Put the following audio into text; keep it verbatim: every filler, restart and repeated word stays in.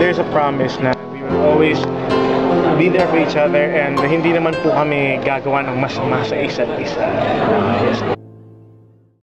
there's a promise na we will always be there for each other and hindi naman po kami gagawa ng masama sa isa't isa. Uh, yes po.